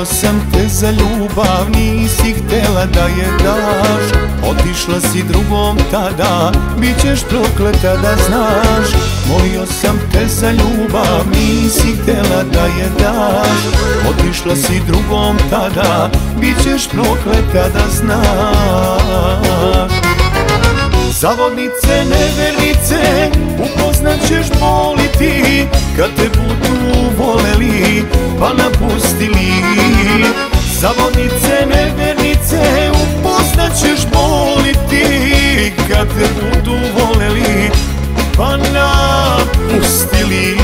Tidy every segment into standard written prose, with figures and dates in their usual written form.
Molio sam te za ljubav, nisi htjela da je daš. Otišla si drugom tada, bit ćeš prokleta da znaš. Molio sam te za ljubav, nisi htjela da je daš. Otišla si drugom tada, bit ćeš prokleta da znaš. Zavodnice, nevernice, upoznat ćeš boli ti, kad te budu voleli pa napustili. Zavodnice, nevernice, upoznat ćeš boli ti, kad te budu voleli pa napustili.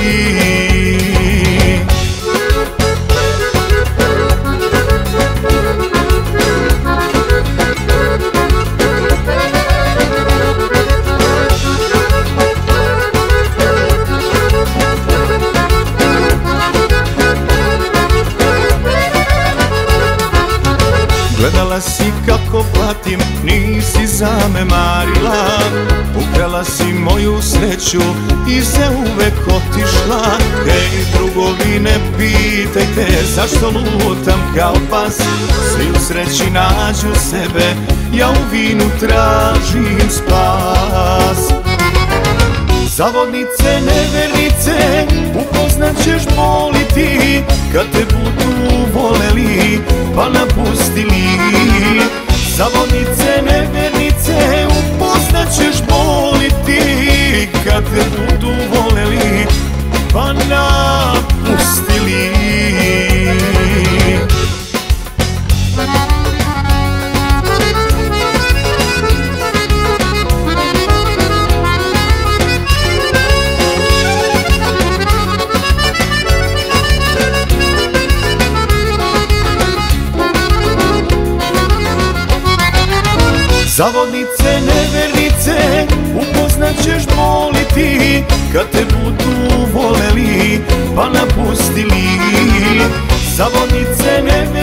Gledala si kako patim, nisi zanemarila. Ukrala si moju sreću i zauvek otišla. Hej drugovi, ne pitajte zašto lutam kao pas. Svi u sreći nađu sebe, ja u vinu tražim spas. Zavodnice, nevernice, upoznat ćeš boli ti, kad te budu voleli pa napustili. Zavodnice, nevernice, upoznat ćeš boli ti, kad te budu voleli pa napustili. Zavodnice, nevernice, upoznat ćeš boli ti, kad te budu voleli pa napustili. Zavodnice, nevernice,